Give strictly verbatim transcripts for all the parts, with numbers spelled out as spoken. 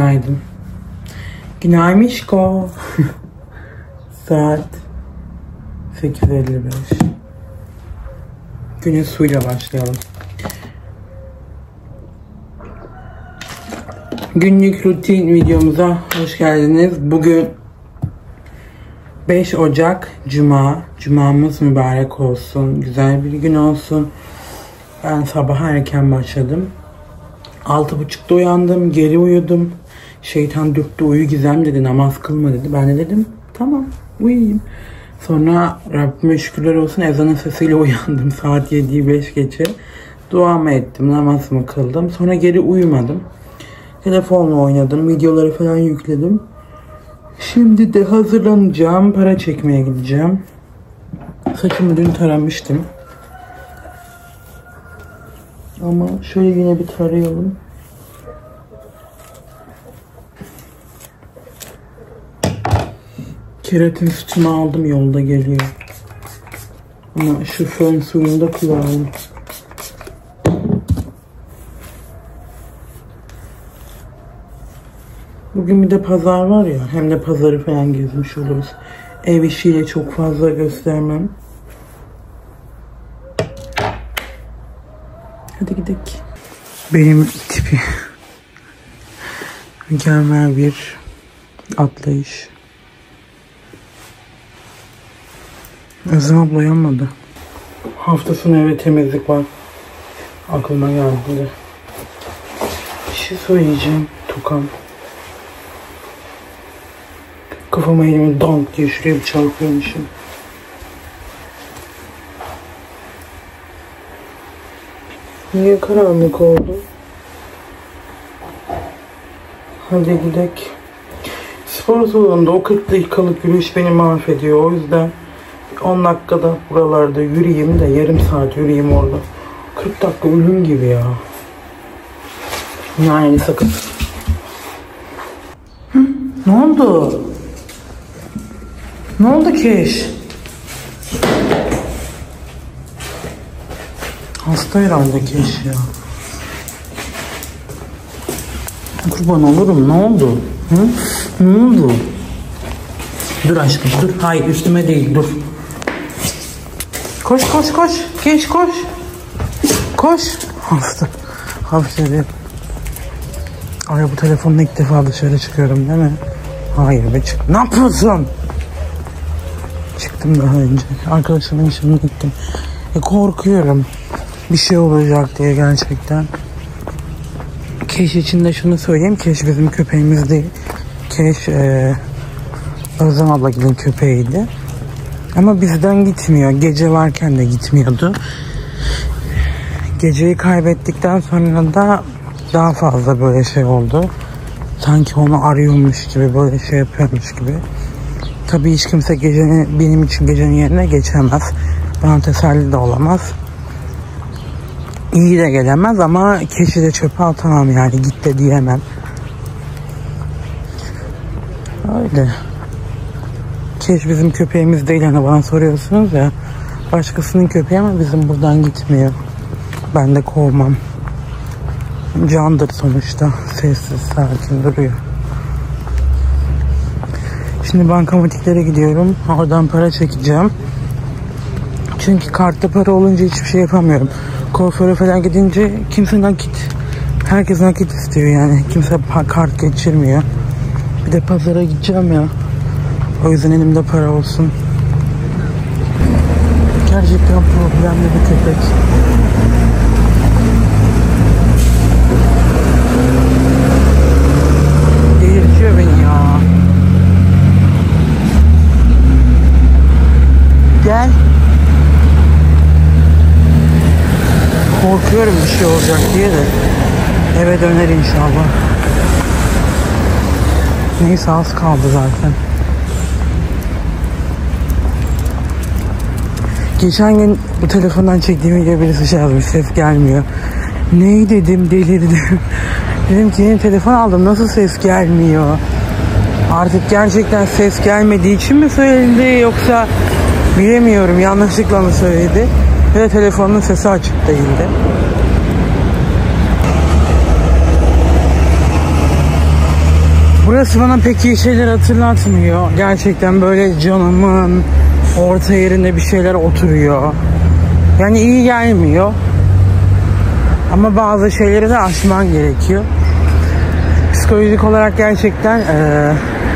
Günaydın. Günaydın. Saat sekiz elli beş. Güne suyla başlayalım. Günlük rutin videomuza hoş geldiniz. Bugün beş Ocak Cuma. Cumamız mübarek olsun. Güzel bir gün olsun. Ben sabah erken başladım. Altı buçukta uyandım. Geri uyudum. Şeytan dürttü, uyu Gizem dedi. Namaz kılma dedi. Ben de dedim tamam uyuyayım. Sonra Rabbime şükürler olsun ezanın sesiyle uyandım. Saat yediyi beş geçe. Duamı ettim. Namazımı kıldım. Sonra geri uyumadım. Telefonla oynadım. Videoları falan yükledim. Şimdi de hazırlanacağım. Para çekmeye gideceğim. Saçımı dün taramıştım. Ama şöyle yine bir tarayalım. Keratin sütümü aldım, yolda geliyor. Ama şu fön suyunu da kullanalım. Bugün bir de pazar var ya, hem de pazarı falan gezmiş oluruz. Ev işiyle çok fazla göstermem. Hadi gidelim. Benim tipi mükemmel bir atlayış. Özlem abla yanmadı. Hafta sonu eve temizlik var. Aklıma geldi de. Bir şey söyleyeceğim. Tokan. Kafama elimi donk diye şuraya bir çarpıyormuşum. Niye karanlık oldu? Hadi gidelim. Spor salonunda o kırk dakikalık yürüyüş beni mahvediyor. O yüzden on dakikada buralarda yürüyeyim de yarım saat yürüyeyim orada. kırk dakika ölüm gibi ya. Yani sakın. Hı? Ne oldu? Ne oldu Keş? Hasta herhalde Keş ya. Kurban olurum, ne oldu? Hı? Ne oldu? Dur aşkım dur. Hayır üstüme değil dur. Koş koş koş. Keş koş. Koş. Hasta. Hafifledi. Ay bu telefonla ilk defa dışarı çıkıyorum değil mi? Hayır be çık. Ne yapıyorsun? Çıktım daha önce. Arkadaşımın işine gittim. E, korkuyorum. Bir şey olacak diye gerçekten. Keş için de şunu söyleyeyim. Keş bizim köpeğimiz değil. Keş e, Özlem ablanın köpeğiydi. Ama bizden gitmiyor. Gece varken de gitmiyordu. Geceyi kaybettikten sonra da daha fazla böyle şey oldu. Sanki onu arıyormuş gibi, böyle şey yapıyormuş gibi. Tabii hiç kimse gecenin, benim için gecenin yerine geçemez. Bana teselli de olamaz. İyi de gelemez ama Keş'i de çöpe atamam yani, git de diyemem. Öyle. Keş bizim köpeğimiz değil, hani bana soruyorsunuz ya. Başkasının köpeği ama bizim buradan gitmiyor. Ben de kovmam. Candır sonuçta. Sessiz, sakin duruyor. Şimdi bankamatiklere gidiyorum. Oradan para çekeceğim. Çünkü kartta para olunca hiçbir şey yapamıyorum. Kuaföre falan gidince kimse nakit. Herkes nakit istiyor yani. Kimse kart geçirmiyor. Bir de pazara gideceğim ya. O yüzden elimde para olsun. Gerçekten problemli bir köpek. Delirtiyor beni ya. Gel. Korkuyorum bir şey olacak diye de. Eve döner inşallah. Neyse az kaldı zaten. Geçen gün bu telefondan çektiğim video birisi şey yazmış, ses gelmiyor. Ney dedim, delirdim. Dedim ki yeni telefon aldım, nasıl ses gelmiyor? Artık gerçekten ses gelmediği için mi söyledi yoksa bilemiyorum, yanlışlıkla mı söyledi? Ve telefonun sesi açık değildi. Burası bana pek iyi şeyler hatırlatmıyor. Gerçekten böyle canımın orta yerinde bir şeyler oturuyor. Yani iyi gelmiyor. Ama bazı şeyleri de aşman gerekiyor. Psikolojik olarak gerçekten ee,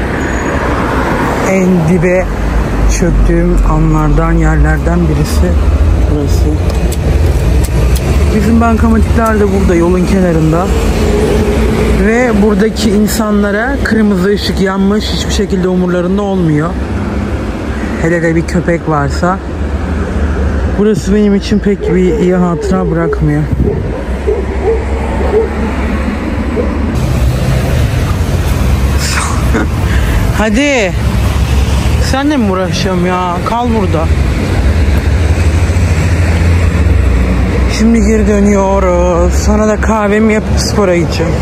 en dibe çöktüğüm anlardan, yerlerden birisi burası. Bizim bankamatikler de burada, yolun kenarında. Ve buradaki insanlara kırmızı ışık yanmış, hiçbir şekilde umurlarında olmuyor. Hele de bir köpek varsa. Burası benim için pek bir iyi hatıra bırakmıyor. Hadi. Senle mi uğraşacağım ya? Kal burada. Şimdi geri dönüyoruz. Sonra da kahvemi yapıp spora gideceğim.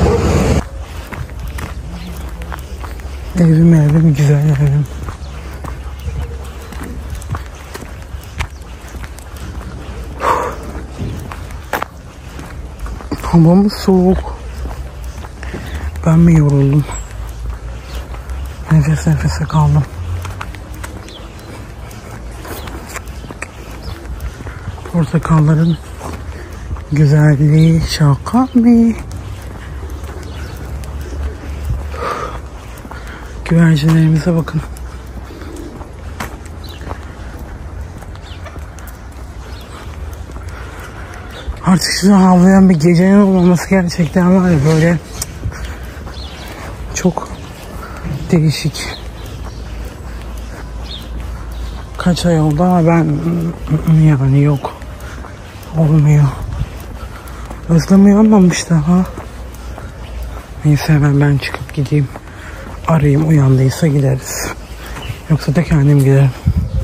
Evim evim güzel evim. Havamız soğuk. Ben mi yoruldum? Nefes nefese kaldım. Portakalların güzelliği şaka mı? Güvercinlerimize bakın. Artık şu havlayan bir gecenin olmaması gerçekten var ya, böyle çok değişik. Kaç ay oldu ama ben yani yok. Olmuyor. Özlem uyanmamış daha. Neyse hemen ben çıkıp gideyim. Arayayım, uyandıysa gideriz. Yoksa da kendim giderim.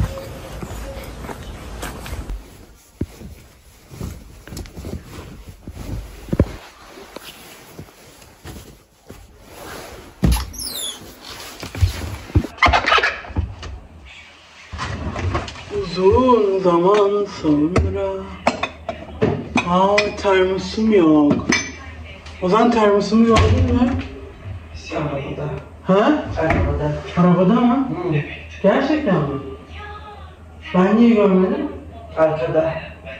Uzun zaman sonra. Aa, termosum yok. O zaman termosumu gördün mü? Arabada. Ha? Arabada. Arabada mı? Evet. Gerçekten mi? Ben niye görmedim? Arkada.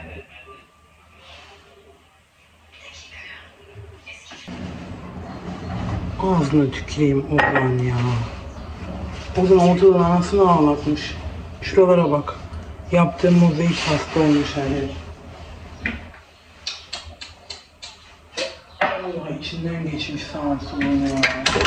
Ağzına tüküreyim Ozan ya. Ozan ortadan anasını ağlatmış. Şuralara bak. Yaptığım mozaik hasta olmuş her yer. Allah içinden geçmiş sağ olsun ya.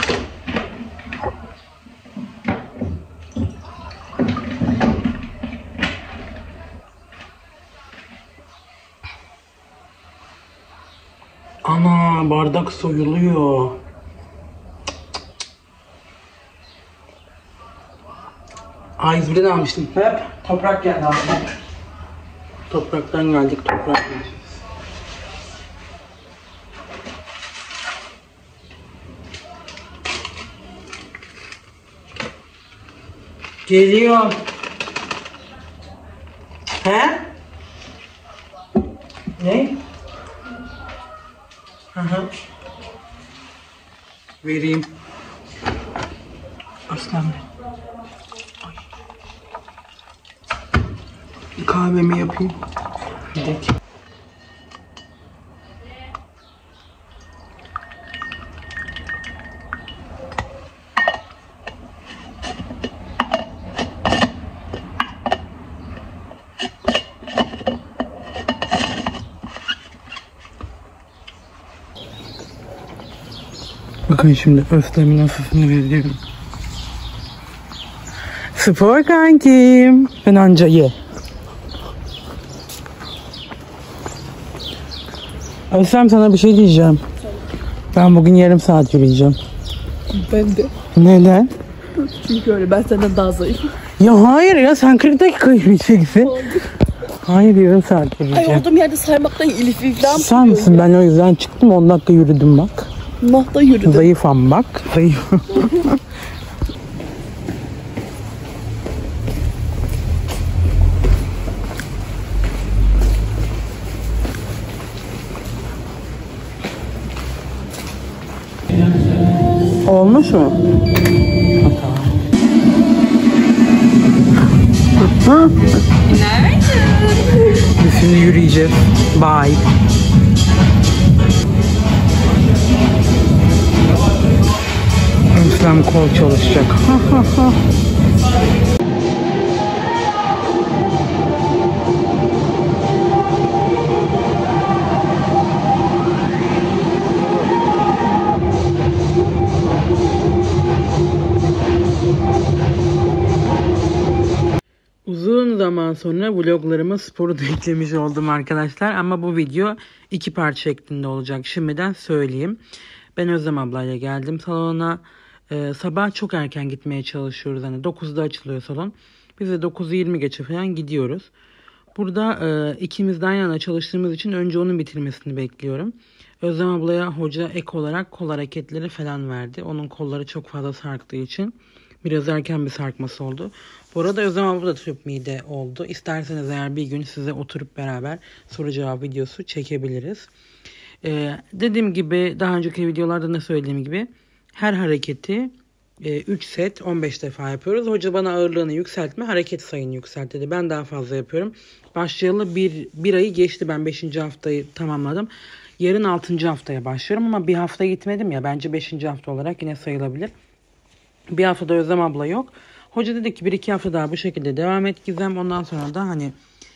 Ana, bardak soyuluyor. A yüz birden almıştım. Hep toprak geldi abi. Topraktan geldik, toprak yiyeceğiz. Geliyor. He? Ne? Hı hı. Vereyim. Aslan. Ay. Kahvemi yapayım. Gidelim. Bakın şimdi Özlem'in asısını veriyorum. Spor kankim. Ben anca ye. Özlem, sana bir şey diyeceğim. Ben bugün yarım saat yürüyeceğim. Ben de. Neden? Çünkü öyle, ben senden daha zayıfım. Ya hayır ya, sen kırk dakika yürüyeceksin. Hayır, yarım saat Ay, yürüyeceğim. olduğum yerde saymaktan ilif iflam. Sen misin? Ben o yüzden çıktım, on dakika yürüdüm bak. Nahta yürüdüm. Zayıfam bak. Zayıf. Olmuş mu? Ha, tamam. Biz şimdi yürüyeceğiz. Bye. Özlem kol çalışacak. Uzun zaman sonra vloglarıma sporu da eklemiş oldum arkadaşlar. Ama bu video iki parça şeklinde olacak. Şimdiden söyleyeyim. Ben Özlem ablayla geldim salona. Ee, sabah çok erken gitmeye çalışıyoruz. Hani dokuzda açılıyor salon. Biz de dokuzu yirmi geçe falan gidiyoruz. Burada e, ikimizden yana çalıştığımız için önce onun bitirmesini bekliyorum. Özlem ablaya hoca ek olarak kol hareketleri falan verdi. Onun kolları çok fazla sarktığı için biraz erken bir sarkması oldu. Bu arada Özlem abla da tüp mide oldu. İsterseniz eğer bir gün size oturup beraber soru cevap videosu çekebiliriz. Ee, dediğim gibi daha önceki videolarda ne söylediğim gibi her hareketi üç set on beş defa yapıyoruz. Hoca bana ağırlığını yükseltme, hareket sayını yükselt dedi. Ben daha fazla yapıyorum. Başlayalı bir, bir ayı geçti. Ben beşinci haftayı tamamladım. Yarın altıncı haftaya başlıyorum ama bir hafta gitmedim ya. Bence beşinci hafta olarak yine sayılabilir. Bir haftada Özlem abla yok. Hoca dedi ki bir iki hafta daha bu şekilde devam et Gizem. Ondan sonra da hani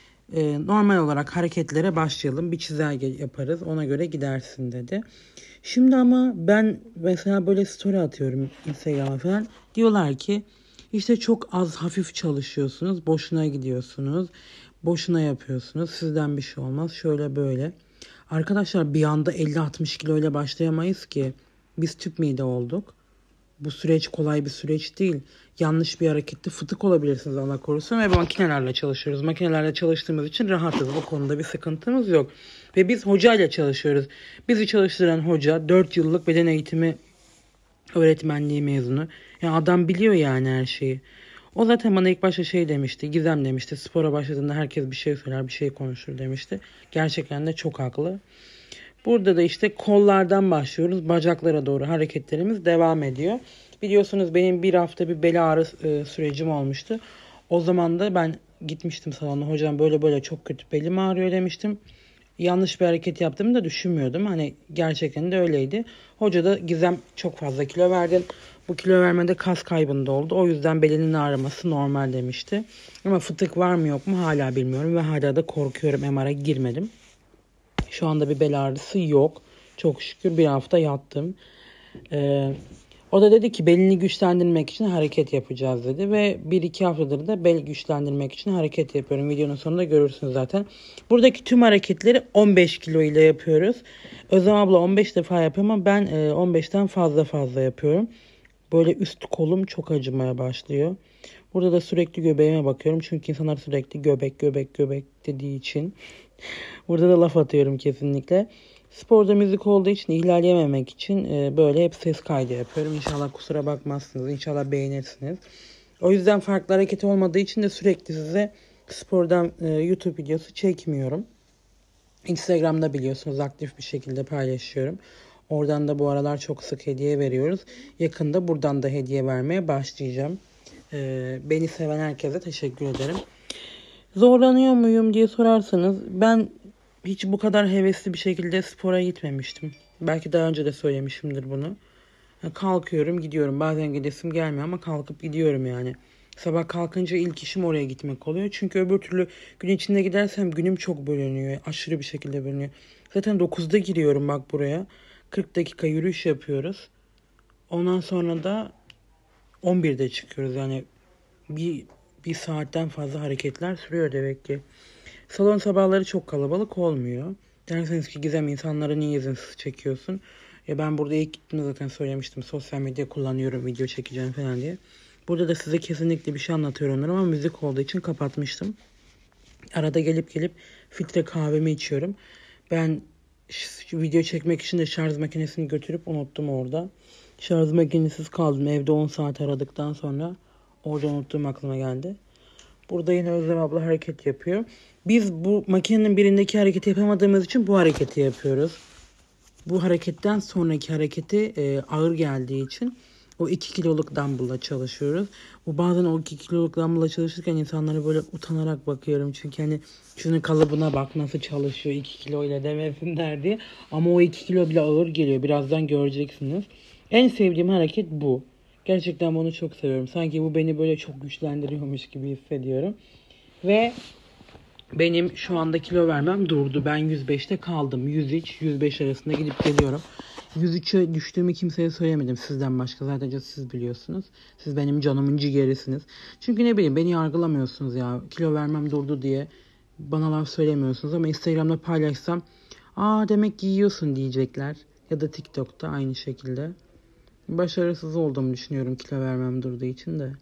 e, normal olarak hareketlere başlayalım. Bir çizelge yaparız. Ona göre gidersin dedi. Şimdi ama ben mesela böyle story atıyorum Instagram'a falan. Diyorlar ki işte çok az hafif çalışıyorsunuz. Boşuna gidiyorsunuz. Boşuna yapıyorsunuz. Sizden bir şey olmaz. Şöyle böyle. Arkadaşlar bir anda elli altmış kilo ile başlayamayız ki. Biz tüp mide olduk. Bu süreç kolay bir süreç değil. Yanlış bir harekette fıtık olabilirsiniz Allah korusun. Ve makinelerle çalışıyoruz. Makinelerle çalıştığımız için rahatız. O konuda bir sıkıntımız yok. Ve biz hocayla çalışıyoruz. Bizi çalıştıran hoca dört yıllık beden eğitimi öğretmenliği mezunu. Yani adam biliyor yani her şeyi. O zaten bana ilk başta şey demişti. Gizem demişti. Spora başladığında herkes bir şey söyler, bir şey konuşur demişti. Gerçekten de çok haklı. Burada da işte kollardan başlıyoruz. Bacaklara doğru hareketlerimiz devam ediyor. Biliyorsunuz benim bir hafta bir bel ağrı e, sürecim olmuştu. O zaman da ben gitmiştim salona. Hocam böyle böyle çok kötü belim ağrıyor demiştim. Yanlış bir hareket yaptığımı da düşünmüyordum. Hani gerçekten de öyleydi. Hoca da Gizem çok fazla kilo verdin. Bu kilo vermede kas kaybında oldu. O yüzden belinin ağrıması normal demişti. Ama fıtık var mı yok mu hala bilmiyorum. Ve hala da korkuyorum. M R'a girmedim. Şu anda bir bel ağrısı yok. Çok şükür bir hafta yattım. Ee, o da dedi ki belini güçlendirmek için hareket yapacağız dedi. Ve bir iki haftadır da bel güçlendirmek için hareket yapıyorum. Videonun sonunda görürsünüz zaten. Buradaki tüm hareketleri on beş kilo ile yapıyoruz. Özlem abla on beş defa yapıyor ama ben on beşten fazla fazla yapıyorum. Böyle üst kolum çok acımaya başlıyor. Burada da sürekli göbeğime bakıyorum. Çünkü insanlar sürekli göbek göbek göbek dediği için. Burada da laf atıyorum kesinlikle. Sporda müzik olduğu için ihlal için böyle hep ses kaydı yapıyorum. İnşallah kusura bakmazsınız. İnşallah beğenirsiniz. O yüzden farklı hareket olmadığı için de sürekli size spordan YouTube videosu çekmiyorum. Instagram'da biliyorsunuz aktif bir şekilde paylaşıyorum. Oradan da bu aralar çok sık hediye veriyoruz. Yakında buradan da hediye vermeye başlayacağım. Ee, beni seven herkese teşekkür ederim. Zorlanıyor muyum diye sorarsanız ben hiç bu kadar hevesli bir şekilde spora gitmemiştim. Belki daha önce de söylemişimdir bunu. Kalkıyorum gidiyorum. Bazen gidesim gelmiyor ama kalkıp gidiyorum yani. Sabah kalkınca ilk işim oraya gitmek oluyor. Çünkü öbür türlü gün içinde gidersem günüm çok bölünüyor. Aşırı bir şekilde bölünüyor. Zaten dokuzda giriyorum bak buraya. kırk dakika yürüyüş yapıyoruz. Ondan sonra da on birde çıkıyoruz. Yani bir, bir saatten fazla hareketler sürüyor demek ki. Salon sabahları çok kalabalık olmuyor. Derseniz ki Gizem insanlara niye izinsiz çekiyorsun? Ya ben burada ilk gittiğimde zaten söylemiştim. Sosyal medya kullanıyorum, video çekeceğim falan diye. Burada da size kesinlikle bir şey anlatıyorum ama müzik olduğu için kapatmıştım. Arada gelip gelip filtre kahvemi içiyorum. Ben şu video çekmek için de şarj makinesini götürüp unuttum orada. Şarj makinesiz kaldım. Evde on saat aradıktan sonra orada unuttuğum aklıma geldi. Burada yine Özlem abla hareket yapıyor. Biz bu makinenin birindeki hareketi yapamadığımız için bu hareketi yapıyoruz. Bu hareketten sonraki hareketi e, ağır geldiği için O iki kiloluk dumbbell'la çalışıyoruz. Bu bazen o iki kiloluk dumbbell'la çalışırken insanlara böyle utanarak bakıyorum. Çünkü hani şunun kalıbına bak nasıl çalışıyor iki kilo ile demesinler diye. Ama o iki kilo bile ağır geliyor. Birazdan göreceksiniz. En sevdiğim hareket bu. Gerçekten bunu çok seviyorum. Sanki bu beni böyle çok güçlendiriyormuş gibi hissediyorum. Ve benim şu anda kilo vermem durdu. Ben yüz beşte kaldım. yüz üç yüz beş arasında gidip geliyorum. yüz üçe düştüğümü kimseye söylemedim sizden başka. Zaten siz biliyorsunuz. Siz benim canımın ciğerisiniz. Çünkü ne bileyim beni yargılamıyorsunuz ya. Kilo vermem durdu diye bana laf söylemiyorsunuz. Ama Instagram'da paylaşsam aa demek ki yiyorsun diyecekler. Ya da TikTok'ta aynı şekilde. Başarısız olduğumu düşünüyorum kilo vermem durduğu için de.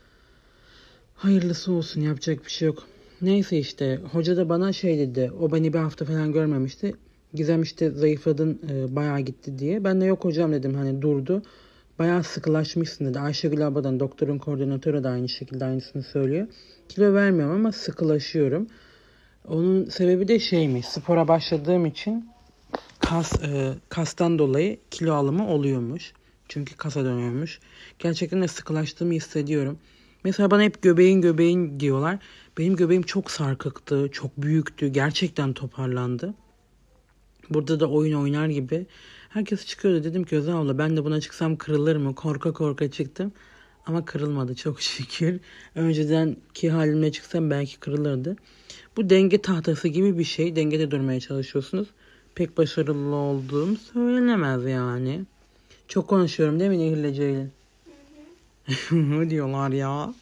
Hayırlısı olsun, yapacak bir şey yok. Neyse işte hoca da bana şey dedi. O beni bir hafta falan görmemişti. Gizem işte zayıfladın e, bayağı gitti diye. Ben de yok hocam dedim, hani durdu. Bayağı sıkılaşmışsın dedi. Ayşegül abladan, doktorun koordinatörü de aynı şekilde aynısını söylüyor. Kilo vermiyorum ama sıkılaşıyorum. Onun sebebi de şeymiş, spora başladığım için kas e, kastan dolayı kilo alımı oluyormuş. Çünkü kasa dönüyormuş. Gerçekten de sıkılaştığımı hissediyorum. Mesela bana hep göbeğin göbeğin diyorlar. Benim göbeğim çok sarkıktı, çok büyüktü. Gerçekten toparlandı. Burada da oyun oynar gibi. Herkes çıkıyordu. Dedim ki Özlem abla ben de buna çıksam kırılır mı? Korka korka çıktım. Ama kırılmadı çok şükür. Öncedenki halimle çıksam belki kırılırdı. Bu denge tahtası gibi bir şey. Dengede durmaya çalışıyorsunuz. Pek başarılı olduğum söylenemez yani. Çok konuşuyorum değil mi Nehir'le Ceylin? Ne diyorlar ya?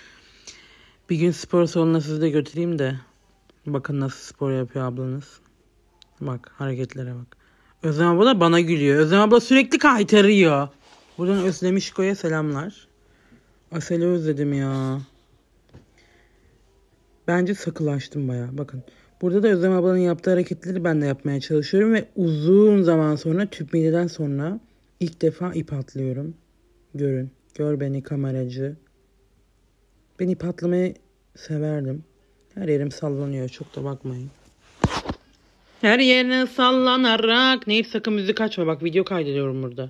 Bir gün spor salonuna sizi de götüreyim de. Bakın nasıl spor yapıyor ablanız. Bak hareketlere bak. Özlem abla da bana gülüyor. Özlem abla sürekli kaytarıyor. Buradan Özlem İşko'ya selamlar. Asel'i özledim ya. Bence sakılaştım baya. Bakın. Burada da Özlem ablanın yaptığı hareketleri ben de yapmaya çalışıyorum. Ve uzun zaman sonra tüp mideden sonra ilk defa ip atlıyorum. Görün. Gör beni kameracı. Ben ip atlamayı severdim. Her yerim sallanıyor. Çok da bakmayın. Her yerine sallanarak. Neyse sakın müzik açma. Bak video kaydediyorum burada.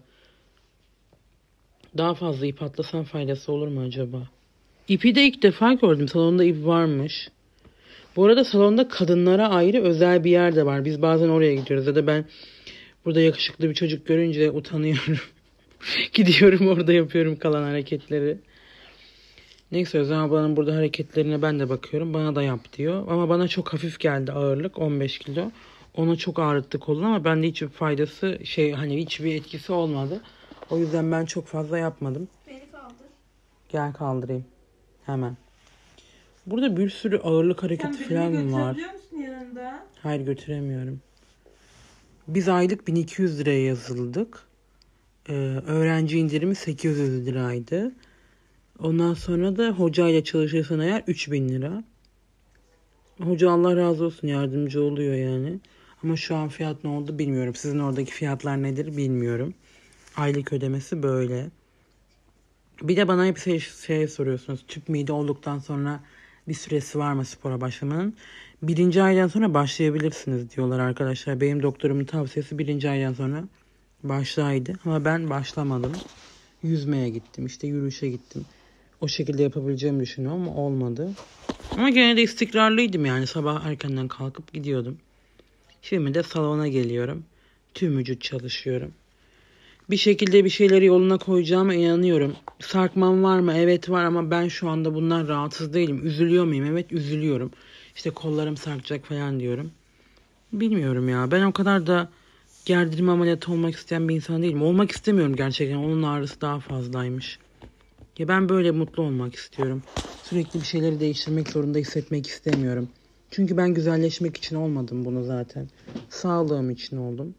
Daha fazla ip atlasam faydası olur mu acaba? İpi de ilk defa gördüm. Salonda ip varmış. Bu arada salonda kadınlara ayrı özel bir yer de var. Biz bazen oraya gidiyoruz. Ya da ben burada yakışıklı bir çocuk görünce utanıyorum. Gidiyorum orada yapıyorum kalan hareketleri. Neyse Özlem ablanın burada hareketlerine ben de bakıyorum. Bana da yap diyor. Ama bana çok hafif geldi ağırlık. on beş kilo. Ona çok ağrıttı kolunu ama bende hiçbir faydası şey hani hiçbir etkisi olmadı. O yüzden ben çok fazla yapmadım. Beni kaldır. Gel kaldırayım. Hemen. Burada bir sürü ağırlık hareketi falan var. Sen musun yanında? Hayır götüremiyorum. Biz aylık bin iki yüz liraya yazıldık. Ee, öğrenci indirimi sekiz yüz liraydı. Ondan sonra da hocayla çalışırsan eğer üç bin lira. Hoca Allah razı olsun yardımcı oluyor yani. Ama şu an fiyat ne oldu bilmiyorum. Sizin oradaki fiyatlar nedir bilmiyorum. Aylık ödemesi böyle. Bir de bana hep şey, şey soruyorsunuz. Tüp mide olduktan sonra bir süresi var mı spora başlamanın? Birinci aydan sonra başlayabilirsiniz diyorlar arkadaşlar. Benim doktorumun tavsiyesi birinci aydan sonra başlaydı. Ama ben başlamadım. Yüzmeye gittim, işte yürüyüşe gittim. O şekilde yapabileceğimi düşünüyorum ama olmadı. Ama gene de istikrarlıydım yani. Sabah erkenden kalkıp gidiyordum. Şimdi de salona geliyorum. Tüm vücut çalışıyorum. Bir şekilde bir şeyleri yoluna koyacağıma inanıyorum. Sarkmam var mı? Evet var ama ben şu anda bundan rahatsız değilim. Üzülüyor muyum? Evet üzülüyorum. İşte kollarım sarkacak falan diyorum. Bilmiyorum ya. Ben o kadar da gerdirme ameliyatı olmak isteyen bir insan değilim. Olmak istemiyorum gerçekten. Onun ağrısı daha fazlaymış. Ya ben böyle mutlu olmak istiyorum. Sürekli bir şeyleri değiştirmek zorunda hissetmek istemiyorum. Çünkü ben güzelleşmek için olmadım bunu zaten. Sağlığım için oldum.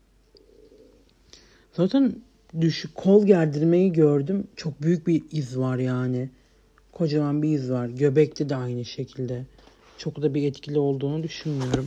Zaten düşük kol gerdirmeyi gördüm. Çok büyük bir iz var yani. Kocaman bir iz var. Göbekte de aynı şekilde. Çok da bir etkili olduğunu düşünmüyorum.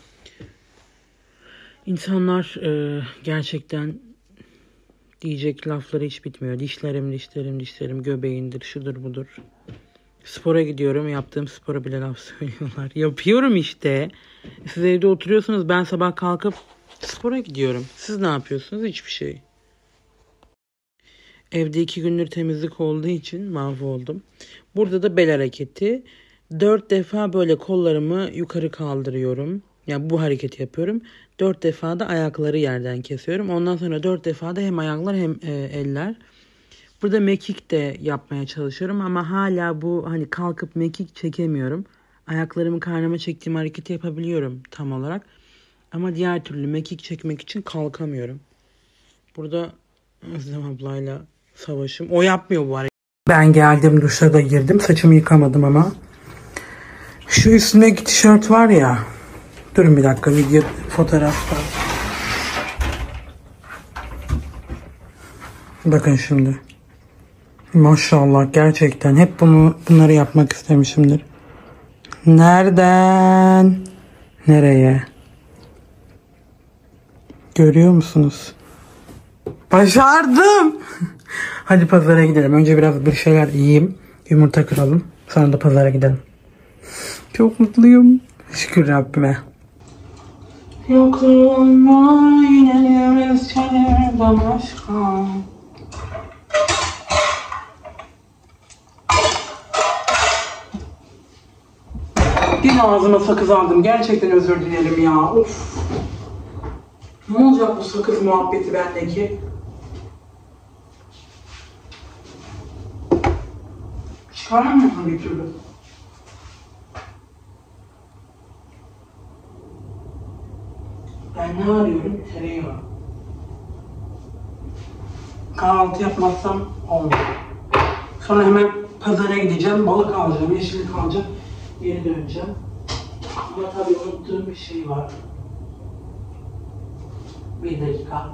İnsanlar e, gerçekten diyecek lafları hiç bitmiyor. Dişlerim, dişlerim, dişlerim, göbeğindir, şudur budur. Spora gidiyorum. Yaptığım spora bile laf söylüyorlar. Yapıyorum işte. Siz evde oturuyorsunuz. Ben sabah kalkıp spora gidiyorum. Siz ne yapıyorsunuz? Hiçbir şey. Evde iki gündür temizlik olduğu için mahvoldum. Burada da bel hareketi. Dört defa böyle kollarımı yukarı kaldırıyorum. Yani bu hareketi yapıyorum. Dört defa da ayakları yerden kesiyorum. Ondan sonra dört defa da hem ayaklar hem e, eller. Burada mekik de yapmaya çalışıyorum ama hala bu hani kalkıp mekik çekemiyorum. Ayaklarımı karnıma çektiğim hareketi yapabiliyorum tam olarak. Ama diğer türlü mekik çekmek için kalkamıyorum. Burada Özlem ablayla savaşım. O yapmıyor bu hareketi. Ben geldim, duşa da girdim. Saçımı yıkamadım ama. Şu üstündeki tişört var ya. Durun bir dakika, video fotoğrafta. Bakın şimdi. Maşallah, gerçekten hep bunu bunları yapmak istemişimdir. Nereden nereye? Görüyor musunuz? Başardım. Hadi pazara gidelim. Önce biraz bir şeyler yiyeyim. Yumurta kıralım. Sonra da pazara gidelim. Çok mutluyum. Şükür Rabbime. Yokluğun var yine yalnız çelir başka. Yine ağzıma sakız aldım. Gerçekten özür dilerim ya. Of. Ne olacak bu sakız muhabbeti bendeki? Çıkaramıyorum bir türlü. Ben ne arıyorum? Tereyağı. Kahvaltı yapmazsam olmuyor. Sonra hemen pazara gideceğim. Balık alacağım, yeşillik alacağım. Geri döneceğim. Ama tabii unuttuğum bir şey var. Bir dakika.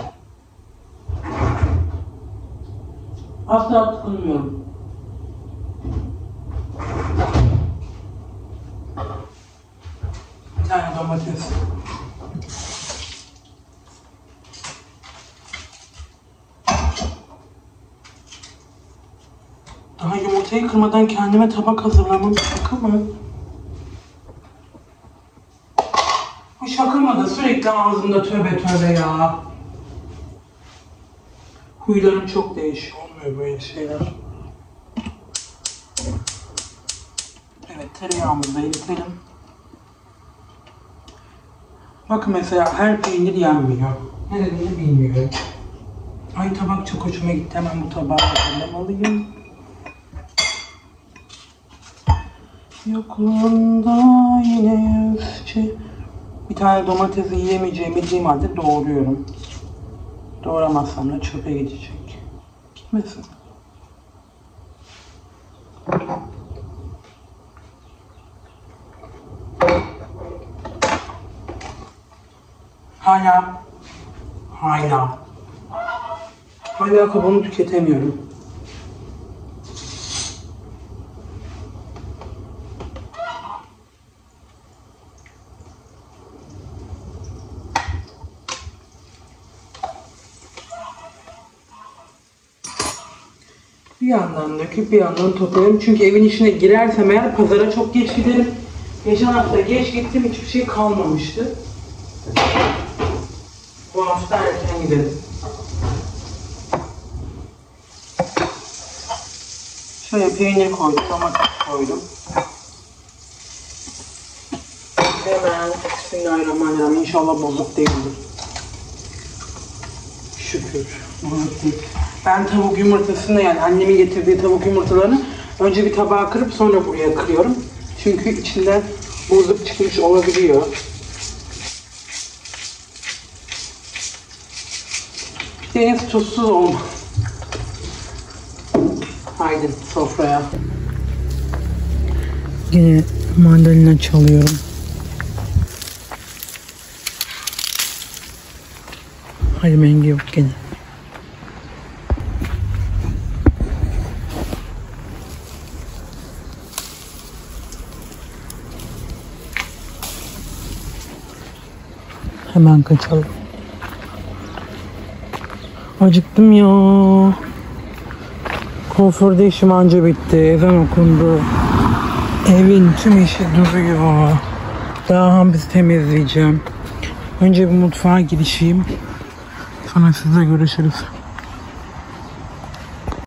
Asla tıkınmıyorum. Bir tane domates. Daha yumurtayı kırmadan kendime tabak hazırlamam şaka mı? Bu şaka mı da sürekli ağzımda tövbe tövbe ya. Huylarım çok değişiyor, olmuyor böyle şeyler. Evet, tereyağımızı da eritelim. Bakın mesela her peynir yenmiyor. Nedenini bilmiyorum. Ay, tabak çok hoşuma gitti. Hemen bu tabağı hazırlamalıyım. Yokluğunda yine yüzce. Bir tane domatesi yiyemeyeceğimi bildiğim halde doğruyorum. Doğramazsam da çöpe gidecek. Gitmesin. Hala. Hala. Hala kabuğunu tüketemiyorum. Bir yandan döküp bir yandan toplarım. Çünkü evin içine girersem eğer pazara çok geç giderim. Geçen hafta geç gittim, hiçbir şey kalmamıştı. Bu hafta erken gidelim. Şöyle peynir koydum, domates koydum. Hemen bismillahirrahmanirrahim. İnşallah bozuk değildir. Şükür. Bozuk değil. Ben tavuk yumurtasını, yani annemin getirdiği tavuk yumurtalarını önce bir tabağa kırıp sonra buraya kırıyorum. Çünkü içinden bozuk çıkmış olabiliyor. Deniz tuzsuz olmaz. Haydi sofraya. Yine mandalina çalıyorum. Hayır, mengi yok gene. Hemen kaçalım. Acıktım ya. Kuaförde işim anca bitti. Ezan okundu. Evin tüm işi duruyor. Daha hamsi temizleyeceğim. Önce bir mutfağa girişeyim. Sonra sizle görüşürüz.